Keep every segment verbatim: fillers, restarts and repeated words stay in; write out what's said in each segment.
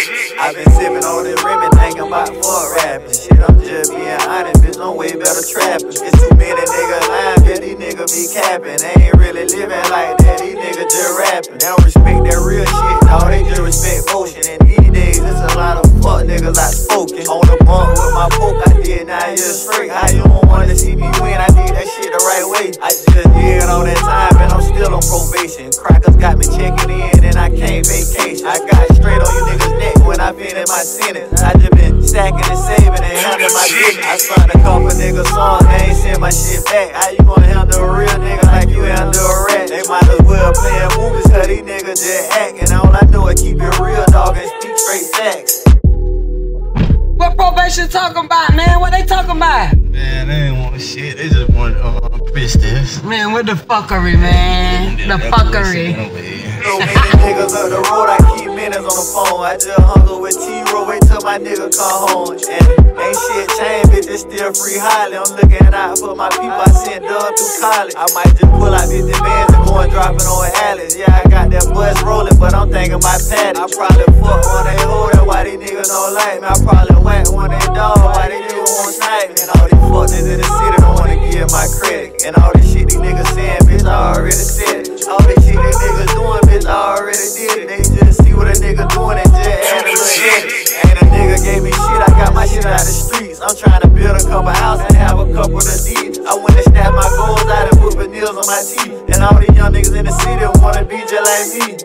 I been sipping on this Remy, thinking about fuck rapping. Shit, I'm just being honest, bitch, I'm way better trapping. It's too many niggas lying, yeah, these niggas be capping. They ain't really living like that, these niggas just rapping. They don't respect that real shit, no, they just respect motion. And these days, it's a lot of fuck niggas outspoken. On the bunk with my poke, I did nine years straight. How you don't wanna see me win? I did that shit the right way. I just did all that time, and I'm still on probation. Crackers got me checking in, and I can't vacation. I got straight on you niggas' neck when I finished my sentence. I just been stacking and saving and handling my business. I signed a couple niggas songs, they ain't send my shit back. How you gonna handle a real nigga like you handle a rat? They might as well playing movies, cause these niggas just acting. All I do is keep it real, dog, and speak straight facts. What probation talking about, man? What they talking about? Man, they ain't want shit. They just want to uh, business. Man, what the fuckery, man? The fuckery. So many niggas up the road, I keep minutes on the phone. I just hung up with T-Row, wait till my nigga come home. And ain't shit changed, bitch, it's still free highly. I'm looking out for my people, I sent Doug through college. I might just pull out fifty bands and go and drop it on Alice. Yeah, I got that bus rolling, but I'm thinking my paddock. I probably fuck one they hold, that's why these niggas don't like me. I probably whack one they dog, why they niggas won't snipe me. And all these fuck niggas in the city don't wanna give my credit. And all this shit these niggas saying, bitch, I already said it. All this shit these niggas doing, bitch, I already did it. They just see what a nigga doing and just add a little shit. Ain't a nigga gave me shit, I got my shit out the streets. I'm trying to build a couple houses and have a couple of deeds. I went and snapped my goals out and put veneers on my teeth. And all these young niggas in the city wanna be just like me.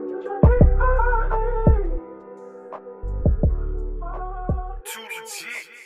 Too legit.